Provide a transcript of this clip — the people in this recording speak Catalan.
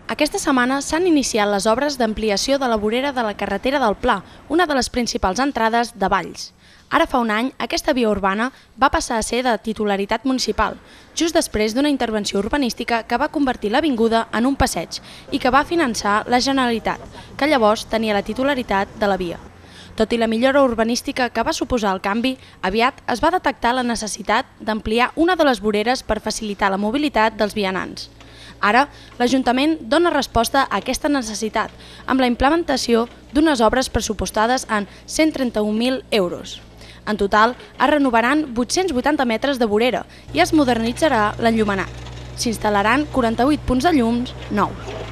Aquesta setmana s'han iniciat les obres d'ampliació de la vorera de la carretera del Pla, una de les principals entrades de Valls. Ara fa un any, aquesta via urbana va passar a ser de titularitat municipal, just després d'una intervenció urbanística que va convertir l'avinguda en un passeig i que va finançar la Generalitat, que llavors tenia la titularitat de la via. Tot i la millora urbanística que va suposar el canvi, aviat es va detectar la necessitat d'ampliar una de les voreres per facilitar la mobilitat dels vianants. Ara, l'Ajuntament dona resposta a aquesta necessitat amb la implementació d'unes obres pressupostades en 131.000 euros. En total, es renovaran 880 metres de vorera i es modernitzarà l'enllumenat. S'instal·laran 48 punts de llums nous.